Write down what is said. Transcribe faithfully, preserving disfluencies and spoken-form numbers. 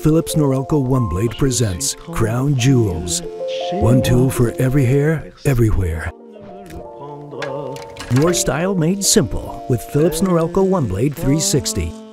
Philips Norelco OneBlade presents Crown Jewels. One tool for every hair, everywhere. Your style made simple with Philips Norelco OneBlade three sixty.